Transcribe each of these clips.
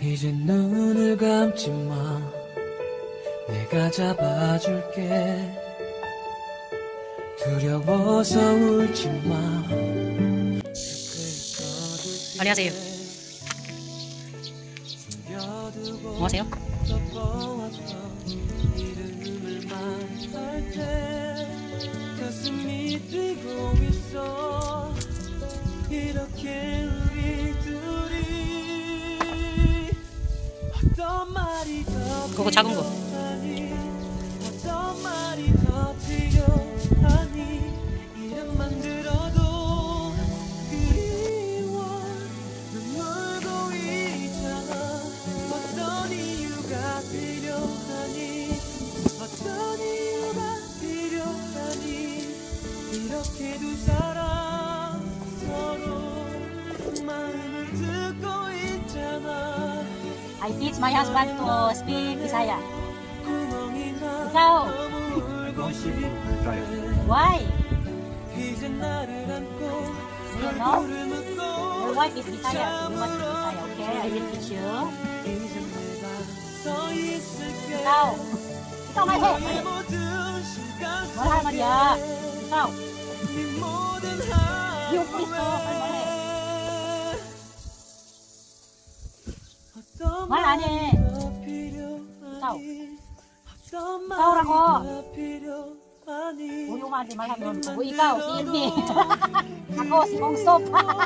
이제 눈을 감지 마. 내가 잡아줄게. 두려워서 울지 마. 안녕하세요. 안녕하세요. 가슴이 뛰고 있어. 이렇게 우리 둘이 어떤 말이 더 그거 작은 거. 어떤 말이 더 필요하니. 이름만 들어도 그리워. 눈물고 있잖아. 어떤 이유가 필요하니. 어떤 이유가 필요하니. 이렇게 두 사람 서로 마음을 듣고 있잖아. I teach my husband to speak Bisaya. Ikaw? I don't speak Bisaya. Why? 이제 나를 안고 Do you know? Your wife is Bisaya, so you must speak Bisaya, okay? I will teach you. 이제 내가 서 있을게. Ikaw! Ikaw 말해! 이 말해! 모든 시간 뭘 할 말이야? Ikaw! 네 모든 네 웃고 있어. 빨리 말해. 말 안 해. ikaw. Ikaw-라고. 우리 엄마한테 말하면 뭐 ikaw, si Ilmi. Ako, si Ongsob.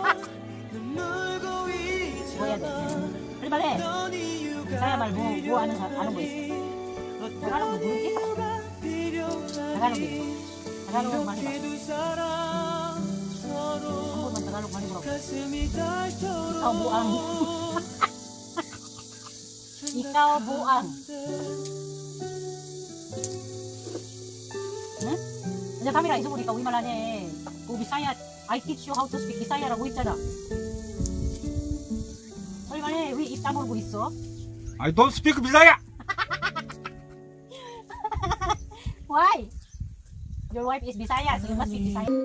뭐 해야 돼? 빨리 말해. Bisaya 말 뭐 아는 거 있어? 나가는 거 모르지? 나가는 거 있어. 나가는 거 많이 봐. 한 번만 나가는 거 많이 보라고. ikaw buang. Ikaw buang. 응? 이제 카메라 있어보니까 우리말 안 해. 그 비사야, I teach you how to speak 비사야라고 했잖아. 빨리 말해. 왜 입 다물고 있어? I don't speak Bisaya. Why? Your wife is Bisaya, so you must speak Bisaya.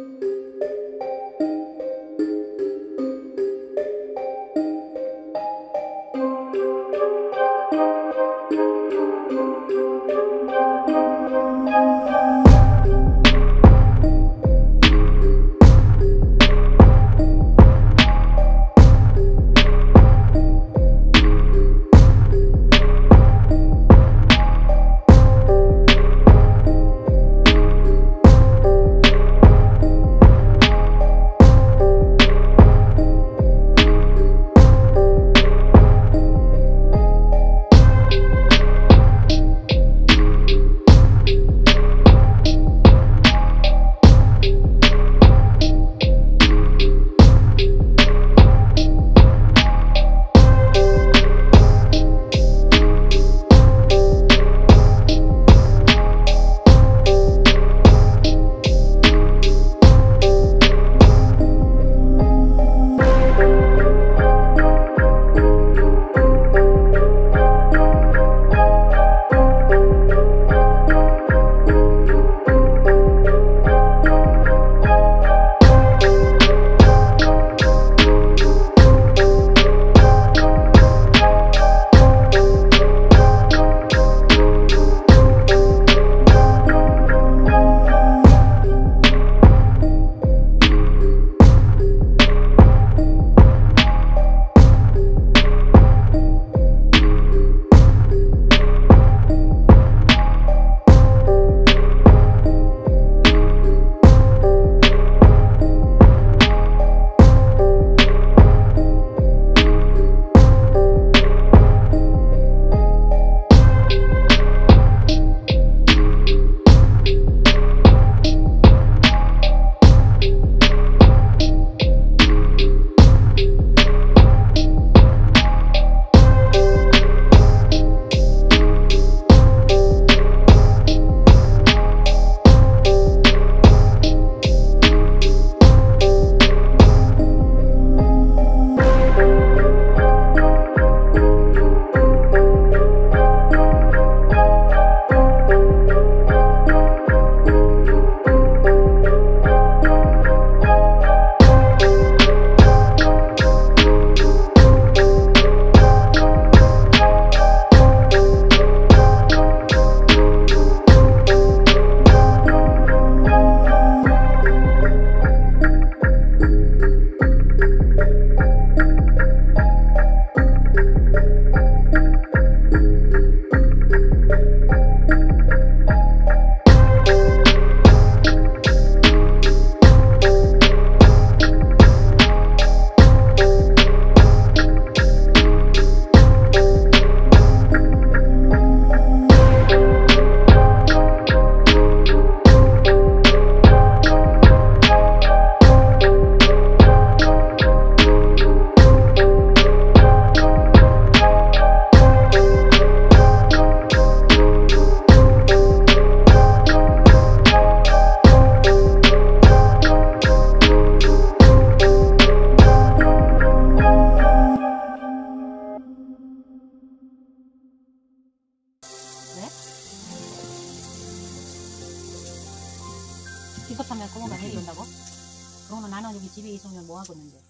고모가 내려온다고? 그러면 나는 여기 집에 있으면 뭐 하고 있는데?